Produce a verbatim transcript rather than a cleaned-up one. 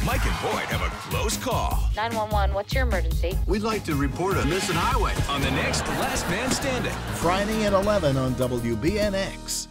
Mike and Boyd have a close call. nine one one, what's your emergency? We'd like to report a missing highway. On the next Last Man Standing. Friday at eleven on W B N X.